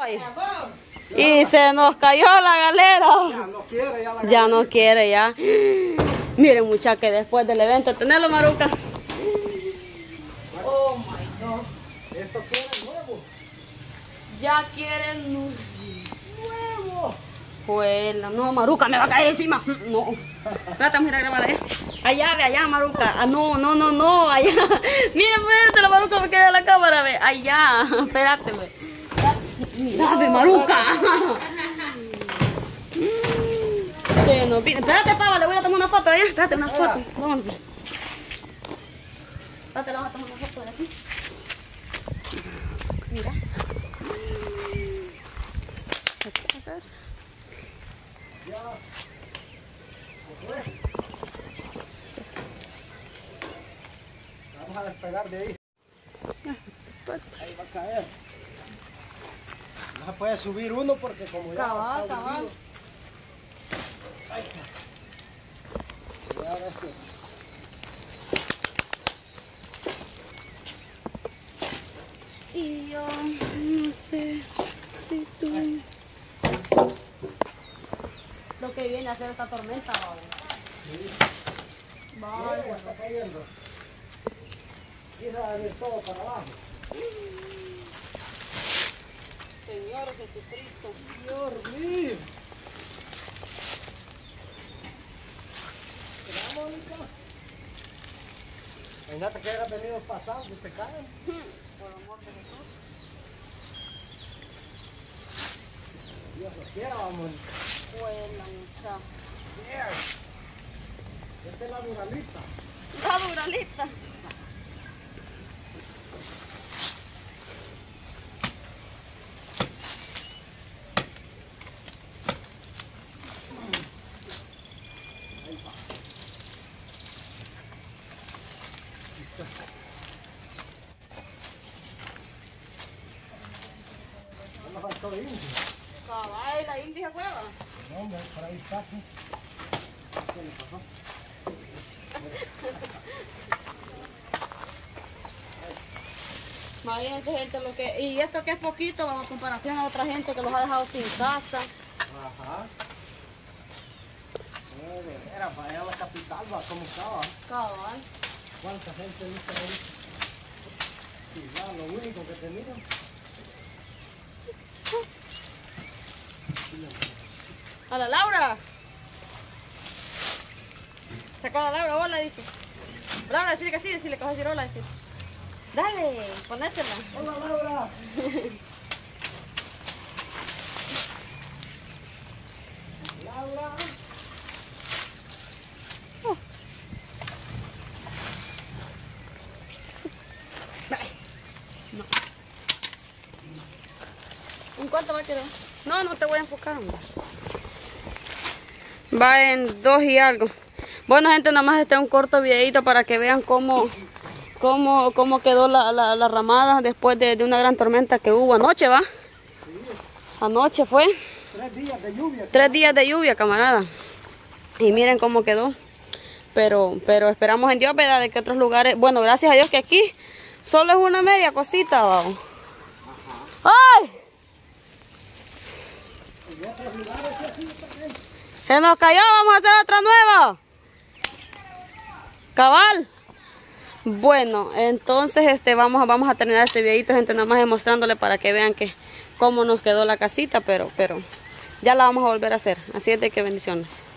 Y se nos cayó la galera. Ya no quiere, ya la Ya no quiere, ya. Miren, muchachos, que después del evento, tenelo, Maruca. Oh my God. Esto quiere nuevo. Ya quieren Nuevo. Juela, no, Maruca, me va a caer encima. No. Espérate, vamos a ir a grabar allá. Allá, ve, allá, Maruca. Ah, no, allá. Miren, pues, la Maruca me queda la cámara, ve. Allá, espérate, ve. Mira, ve, Maruca. Se nos vino. Espérate, Pava, le voy a tomar una foto allá. Espérate, una foto. Vamos. Espérate, le vamos a tomar una foto de aquí. Mira. Vamos a despegar de ahí. Ahí va a caer. No se puede subir uno porque como ya Cabal, está cabal. hundido. Ay, ya ves que- Y yo no sé si tú... Lo que viene a hacer esta tormenta, ¿vale? Mira, ya está cayendo. Mira, de todo para abajo. Señor Jesucristo. Dios mío. ¿Será, Mónica? Imagínate que haya venido pasando y te caen. Por amor de Jesús. Dios lo quiera, Mónica. Buena mucha. Bien. Esta es la duralita. La duralita. No me faltó indio. Cabal, la india hueva. No, hombre, por ahí está. ¿Qué le pasó? Imagínense, gente, lo que... Y esto que es poquito, en comparación a otra gente que los ha dejado sin casa. Ajá. De veras, para allá a la capital, va, ¿cómo estaba? Cabal. ¿Cuánta gente viste ahí? Sí, ya, lo único que tenían. A la Laura. Sacó a la Laura, hola, dice. Laura, decirle que sí, decirle que vas a decir hola, decir. Dale, ponésela. Hola, Laura. Laura. No. ¿En cuánto va a quedar? No, no te voy a enfocar, hombre. Va en 2 y algo. Bueno, gente, nada más un corto videito para que vean cómo quedó la ramada después de una gran tormenta que hubo anoche, ¿va? Sí. Anoche fue. 3 días de lluvia. 3 días de lluvia, camarada. Y miren cómo quedó. Pero esperamos en Dios, ¿verdad? De que otros lugares... Bueno, gracias a Dios que aquí solo es una media cosita, ¿va? ¡Ay! En otros lugares sí así también. Se nos cayó, vamos a hacer otra nueva. Cabal. Bueno, entonces vamos a terminar este videito, gente, nada más demostrándole para que vean que cómo nos quedó la casita, pero ya la vamos a volver a hacer. Así es de que bendiciones.